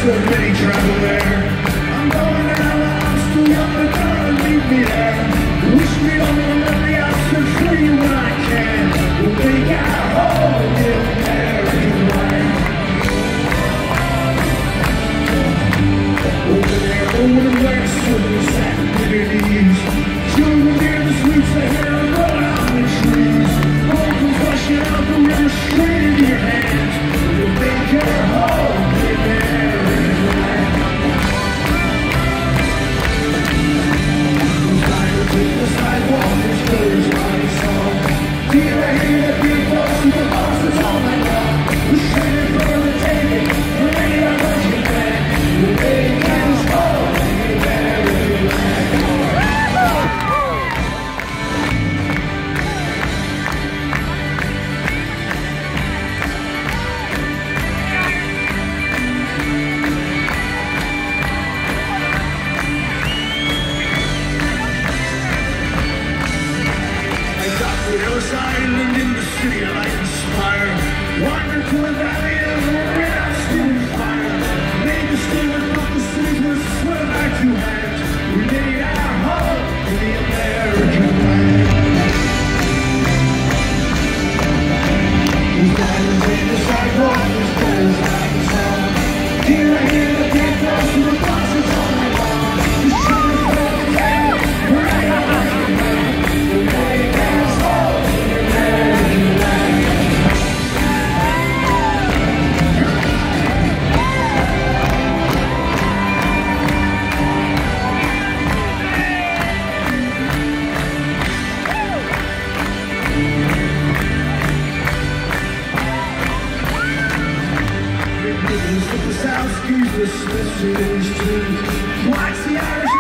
so many travel there. I'm going out, I'm still young, but gonna leave me there. Wish me on the money, I'll set free when I can. We'll make our home in American life. Over there, over the west, over the satin liberties. Children near the sweets, they hear them growing on the trees. Home comes rushing out the river straight into your hands. We'll make our home in American life. The sidewalk is closed by the song. Here I hear the people and the bosses all night long. We're straight for the taking, ready to rush it back. We're making us home in American life. Island in the city like a spire. Wandering through a valley of red out steaming fire. Made the statement about the cities with a sweat like two hands. We made our home in the American land. We're riding in the sidewalk, there's goals like the sun. Here I hear the big boys with the bosses all night long. Just trying to throw the game, we're right on the man. We're making us home. The South Keys, the Smith Cities too. Watch the Irish